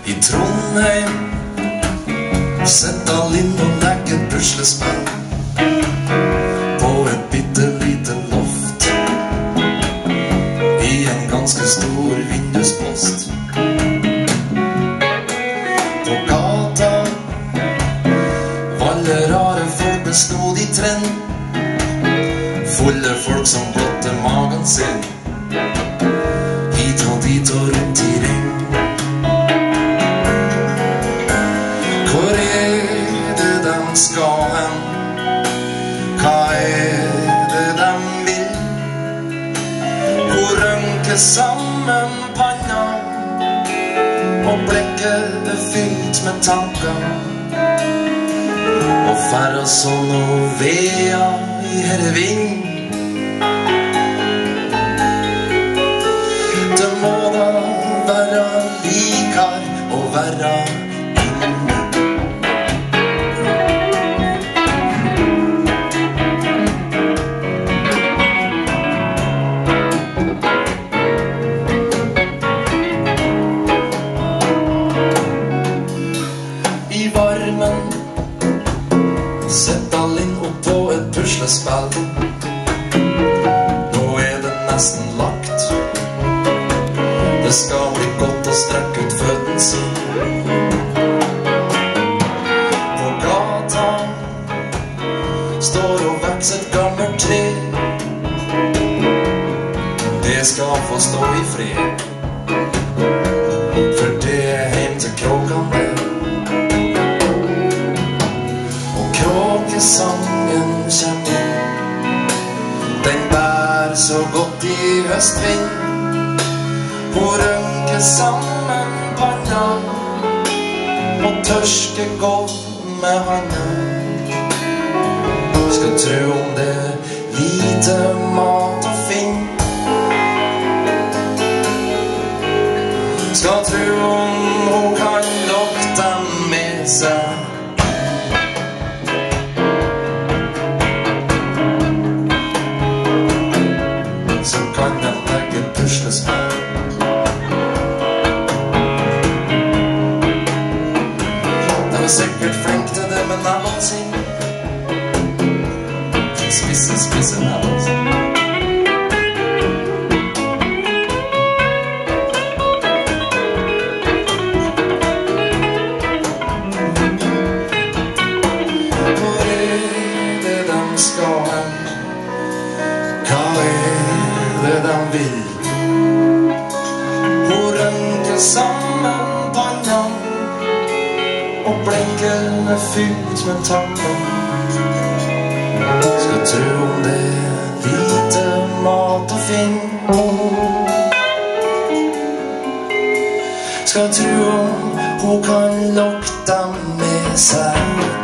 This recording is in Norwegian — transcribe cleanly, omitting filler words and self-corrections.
I Trondheim sitter Linn og legger puslespill på et bittelite loft I en ganske stor vinduspost. På gata alle rare folk bestod I trend, fulle folk som blotte magen sin, hit og dit og rundt I ring. Hvor det de skal hen? Hva det de vil? Hvor rønker sammen panna, og blekket fylt med tanker, og færre sånn og vea I herrevind. Det må da være likar og være inn. I varmen setter Linn opp på et puslespill. Nå det nesten lagt. Det skal bli godt å strekke ut føtten sin. På gata står og vokser et gammelt tre. Det skal få stå I fred, for det hjem til kråkene. Sangen kjem inn, den bær så godt I høstvind. Hun rønker sammen panna, og tørske godt med handa. Skal tro om det lite mat å finne. Skal tro om hun kan lokke dem med seg. Så kan den legge puslespill. De sikkert flink til det med navnet sin. Spisse navnet sin. Hvor det de skal hen? Hva det de vil? Hun rønker sammen panna, og blenkene fylt med tanker. Skal tro om det lite mat å finne. Skal tro om hun kan lokke dem med seg.